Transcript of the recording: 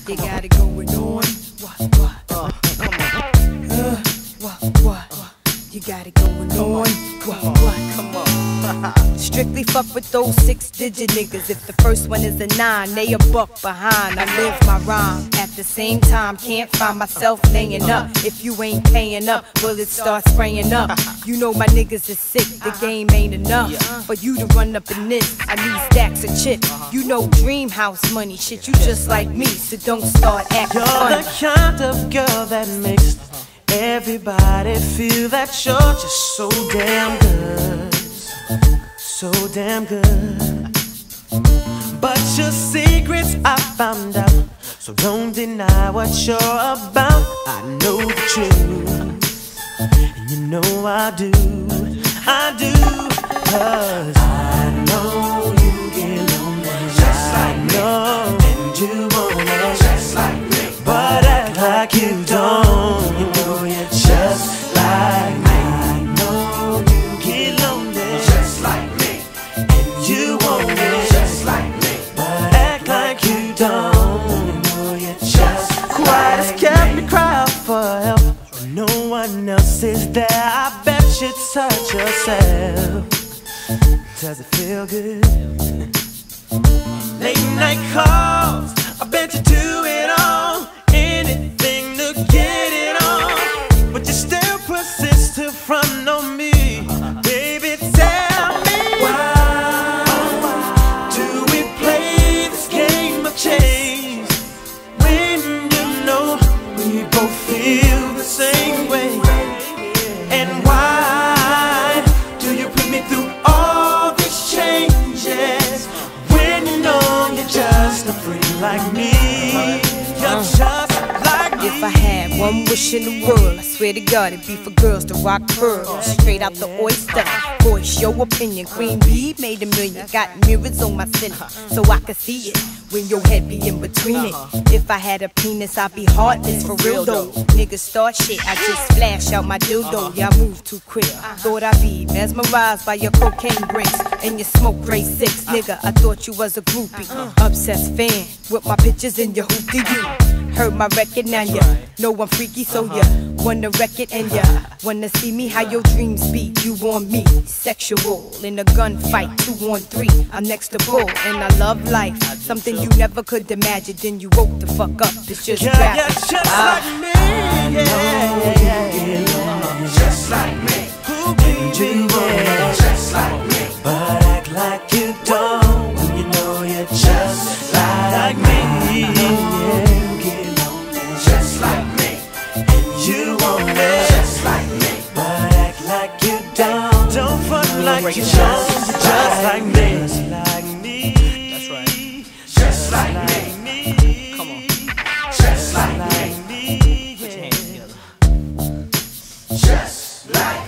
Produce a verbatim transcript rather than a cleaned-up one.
You got it going on. What, what? Uh, come on. Uh, what, what? You got it going on. What, what? Come on. Strictly fuck with those six-digit niggas. If the first one is a nine, they a buck behind. I live my rhyme. At the same time, can't find myself laying up. If you ain't paying up, bullets start spraying up. You know my niggas is sick, the game ain't enough for you to run up in this. I need stacks of chips. You know dream house money, shit, you just like me, so don't start acting You're funny. the kind of girl that makes everybody feel that you're just so damn good, so damn good. But your secrets I found out, so don't deny what you're about. I know the truth, and you know I do, I do. Cause I know you get lonely, just like me, and you want it just like me, but act like you don't. You know you're just like me. I know you get lonely just like me, and you want it just like me, but act like you don't. You know you're just quiet as kept me cry out for help. No one else is there. I bet you touch yourself. Does it feel good? Late night calls, I bet you do it all. Anything to get it on, but you still persist to front on me. Baby, tell me why, why do we play this game of chase when you know we both feel the same way? And why do you put me through all these changes when you know you're just a freak like me? You're just like me. If I had one wish in the world, I swear to God it'd be for girls to rock pearls straight out the oyster. Voice your opinion. Queen Bee made a million, got mirrors on my ceiling so I could see it when your head be in between it. If I had a penis, I'd be heartless for real though. Niggas start shit, I just flash out my dildo. Y'all move too quick. Thought I'd be mesmerized by your cocaine bricks and your smoke grade six. Nigga, I thought you was a groupie, obsessed fan with my pictures in your hoopty. You heard my record, now you know I'm freaky, so you wanna wreck it and you wanna see me how your dreams be. You want me, sexual in a gunfight, two on three. I'm next to bull and I love life, something you never could imagine. Then you woke the fuck up. It's just Girl, rap. you're just Ah. like me. Yeah, yeah, yeah. Just like me, Who be you? yeah, just like me, But act like you don't when you know you're just like me. Yeah, get lonely just like me, you want it, just like me. but act like you don't. Don't front like you don't. Just like me, just like me. That's right. Just like me, Come on, just like me, like me. just like